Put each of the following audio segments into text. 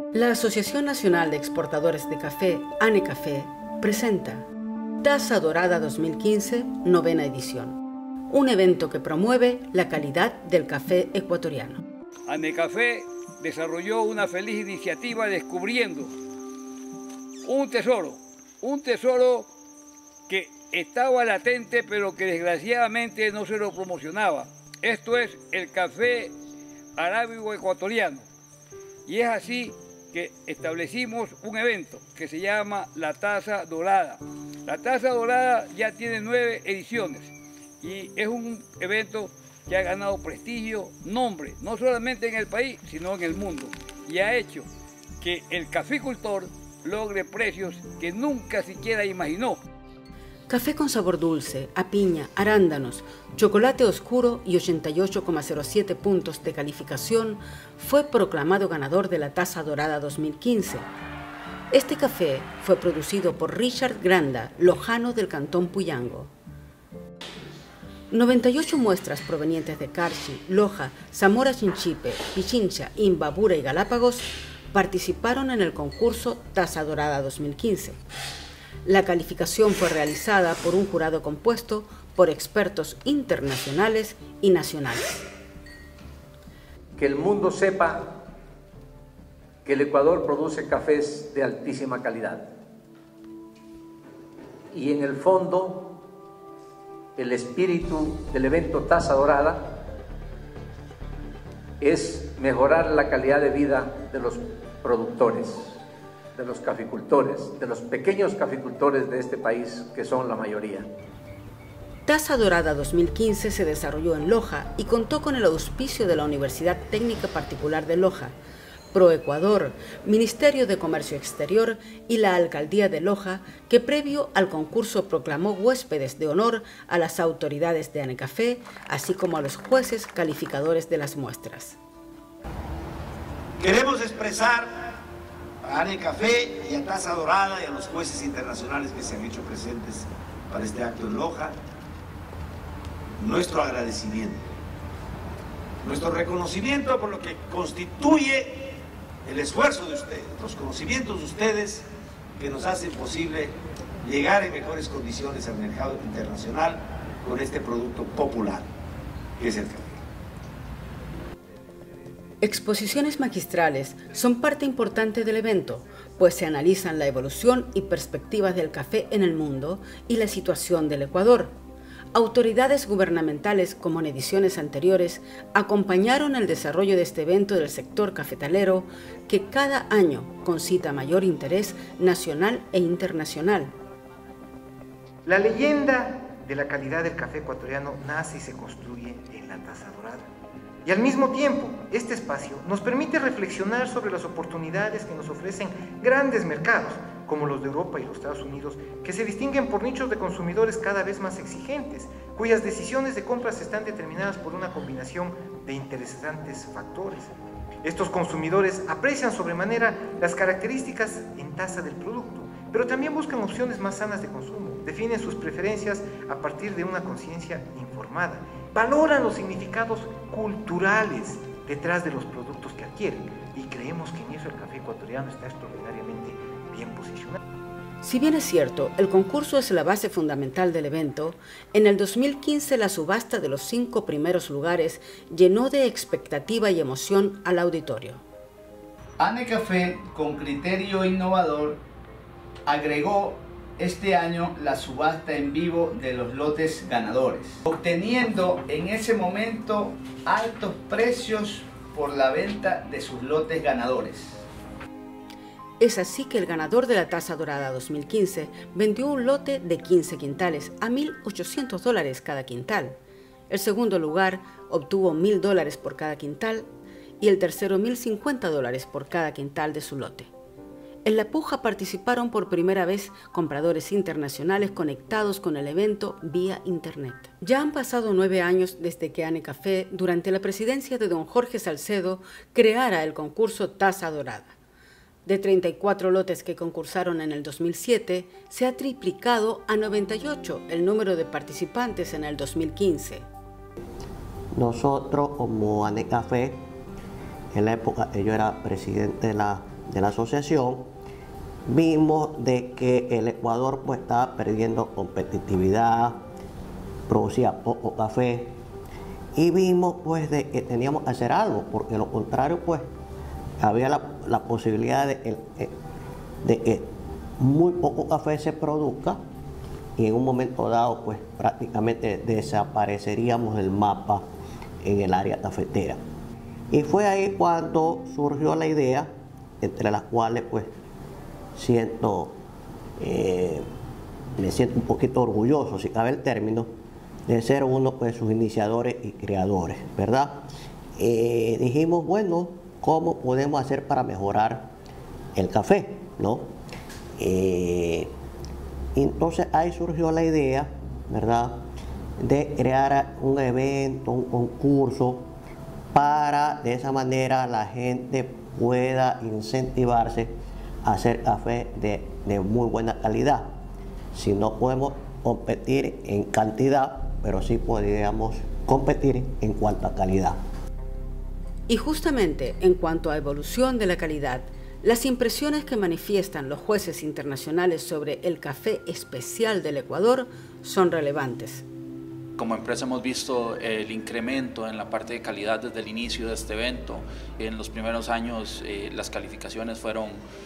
La Asociación Nacional de Exportadores de Café, ANECAFé, presenta Taza Dorada 2015, novena edición, un evento que promueve la calidad del café ecuatoriano. ANECAFé desarrolló una feliz iniciativa descubriendo un tesoro que estaba latente pero que desgraciadamente no se lo promocionaba. Esto es el café arábigo ecuatoriano. Y es así que establecimos un evento que se llama la Taza Dorada. La Taza Dorada ya tiene 9 ediciones y es un evento que ha ganado prestigio, nombre, no solamente en el país, sino en el mundo. Y ha hecho que el caficultor logre precios que nunca siquiera imaginó. Café con sabor dulce, a piña, arándanos, chocolate oscuro y 88,07 puntos de calificación, fue proclamado ganador de la Taza Dorada 2015. Este café fue producido por Richard Granda, lojano del Cantón Puyango. 98 muestras provenientes de Carchi, Loja, Zamora Chinchipe, Pichincha, Imbabura y Galápagos participaron en el concurso Taza Dorada 2015. La calificación fue realizada por un jurado compuesto por expertos internacionales y nacionales. Que el mundo sepa que el Ecuador produce cafés de altísima calidad. Y en el fondo, el espíritu del evento Taza Dorada es mejorar la calidad de vida de los productores, de los caficultores, de los pequeños caficultores de este país, que son la mayoría. Taza Dorada 2015 se desarrolló en Loja y contó con el auspicio de la Universidad Técnica Particular de Loja, Proecuador, Ministerio de Comercio Exterior y la Alcaldía de Loja, que previo al concurso proclamó huéspedes de honor a las autoridades de ANECAFé, así como a los jueces calificadores de las muestras. Queremos expresar a ANECAFé y a Taza Dorada y a los jueces internacionales que se han hecho presentes para este acto en Loja nuestro agradecimiento, nuestro reconocimiento por lo que constituye el esfuerzo de ustedes, los conocimientos de ustedes que nos hacen posible llegar en mejores condiciones al mercado internacional con este producto popular que es el café. Exposiciones magistrales son parte importante del evento, pues se analizan la evolución y perspectivas del café en el mundo y la situación del Ecuador. Autoridades gubernamentales, como en ediciones anteriores, acompañaron el desarrollo de este evento del sector cafetalero, que cada año concita mayor interés nacional e internacional. La leyenda de la calidad del café ecuatoriano nace y se construye en la Taza Dorada. Y al mismo tiempo, este espacio nos permite reflexionar sobre las oportunidades que nos ofrecen grandes mercados, como los de Europa y los Estados Unidos, que se distinguen por nichos de consumidores cada vez más exigentes, cuyas decisiones de compras están determinadas por una combinación de interesantes factores. Estos consumidores aprecian sobremanera las características en taza del producto, pero también buscan opciones más sanas de consumo, definen sus preferencias a partir de una conciencia informada, valoran los significados culturales detrás de los productos que adquieren, y creemos que en eso el café ecuatoriano está extraordinariamente bien posicionado. Si bien es cierto, el concurso es la base fundamental del evento, en el 2015 la subasta de los 5 primeros lugares llenó de expectativa y emoción al auditorio. ANECAFé, con criterio innovador, agregó este año la subasta en vivo de los lotes ganadores, obteniendo en ese momento altos precios por la venta de sus lotes ganadores. Es así que el ganador de la Taza Dorada 2015 vendió un lote de 15 quintales a $1.800 cada quintal. El segundo lugar obtuvo $1.000 por cada quintal y el tercero $1.050 por cada quintal de su lote. En la puja participaron por primera vez compradores internacionales conectados con el evento vía internet. Ya han pasado 9 años desde que ANECAFé, durante la presidencia de don Jorge Salcedo, creara el concurso Taza Dorada. De 34 lotes que concursaron en el 2007, se ha triplicado a 98 el número de participantes en el 2015. Nosotros como ANECAFé, en la época yo era presidente de la de la asociación, vimos de que el Ecuador pues estaba perdiendo competitividad, producía poco café, y vimos pues de que teníamos que hacer algo, porque lo contrario pues había la posibilidad de que muy poco café se produzca y en un momento dado pues prácticamente desapareceríamos del mapa en el área cafetera. Y fue ahí cuando surgió la idea, entre las cuales pues me siento un poquito orgulloso, si cabe el término, de ser uno de sus iniciadores y creadores, ¿verdad? Dijimos, bueno, ¿cómo podemos hacer para mejorar el café, ¿no? Entonces ahí surgió la idea, ¿verdad?, de crear un evento, un concurso, para de esa manera la gente pueda incentivarse a hacer café de muy buena calidad. Si no podemos competir en cantidad, pero sí podríamos competir en cuanto a calidad. Y justamente en cuanto a evolución de la calidad, las impresiones que manifiestan los jueces internacionales sobre el café especial del Ecuador son relevantes. Como empresa hemos visto el incremento en la parte de calidad desde el inicio de este evento. En los primeros años las calificaciones fueron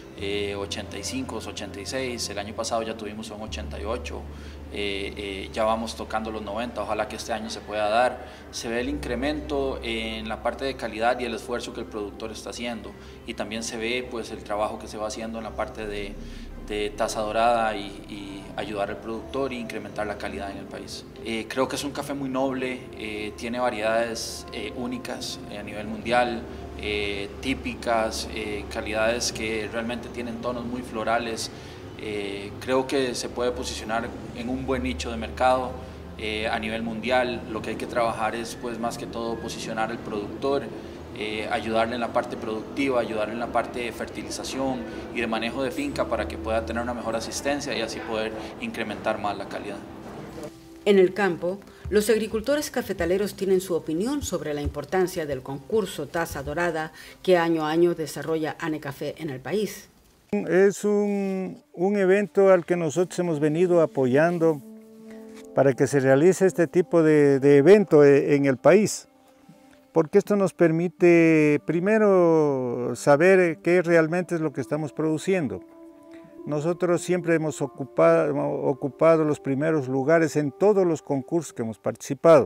85, 86, el año pasado ya tuvimos un 88, ya vamos tocando los 90, ojalá que este año se pueda dar. Se ve el incremento en la parte de calidad y el esfuerzo que el productor está haciendo, y también se ve pues el trabajo que se va haciendo en la parte de taza dorada y ayudar al productor e incrementar la calidad en el país. Creo que es un café muy noble, tiene variedades únicas a nivel mundial, típicas, calidades que realmente tienen tonos muy florales. Creo que se puede posicionar en un buen nicho de mercado a nivel mundial. Lo que hay que trabajar es pues más que todo posicionar al productor, ayudarle en la parte productiva, ayudarle en la parte de fertilización y de manejo de finca para que pueda tener una mejor asistencia y así poder incrementar más la calidad. En el campo, los agricultores cafetaleros tienen su opinión sobre la importancia del concurso Taza Dorada que año a año desarrolla ANECAFE en el país. Es un evento al que nosotros hemos venido apoyando para que se realice este tipo de evento en el país, porque esto nos permite primero saber qué realmente es lo que estamos produciendo. Nosotros siempre hemos ocupado los primeros lugares en todos los concursos que hemos participado.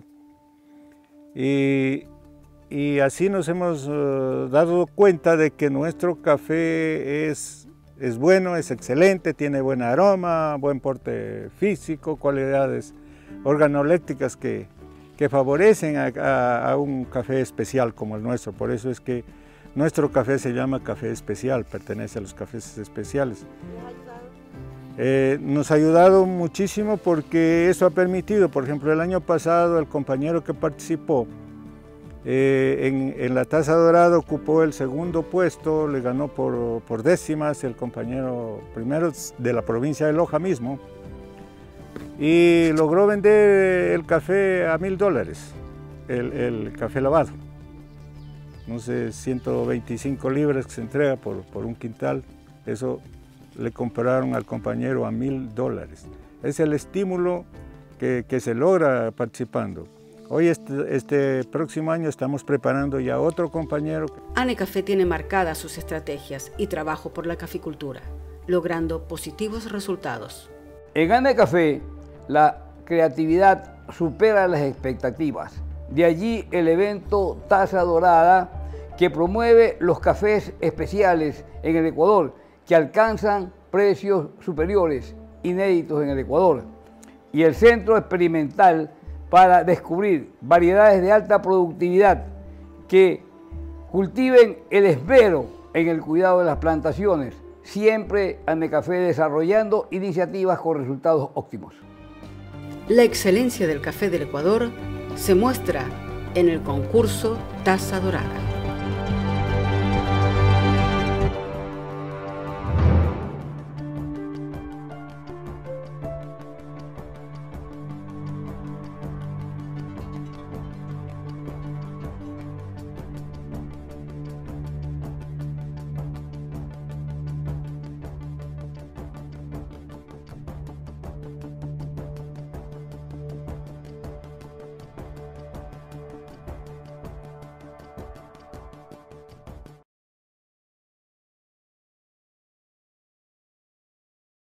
Y así nos hemos dado cuenta de que nuestro café es bueno, es excelente, tiene buen aroma, buen porte físico, cualidades organolépticas que favorecen a un café especial como el nuestro. Por eso es que nuestro café se llama café especial, pertenece a los cafés especiales. Nos ha ayudado muchísimo porque eso ha permitido, por ejemplo, el año pasado el compañero que participó en la Taza Dorada ocupó el segundo puesto, le ganó por décimas el compañero primero de la provincia de Loja mismo, y logró vender el café a $1000, el café lavado. No sé, 125 libras que se entrega por un quintal, eso le compraron al compañero a $1000. Es el estímulo que se logra participando. Hoy, este próximo año, estamos preparando ya otro compañero. ANECAFE tiene marcadas sus estrategias y trabajo por la caficultura, logrando positivos resultados. En ANECAFE, la creatividad supera las expectativas. De allí el evento Taza Dorada, que promueve los cafés especiales en el Ecuador, que alcanzan precios superiores, inéditos en el Ecuador. Y el Centro Experimental para descubrir variedades de alta productividad que cultiven el esmero en el cuidado de las plantaciones. Siempre ANECAFE desarrollando iniciativas con resultados óptimos. La excelencia del café del Ecuador se muestra en el concurso Taza Dorada.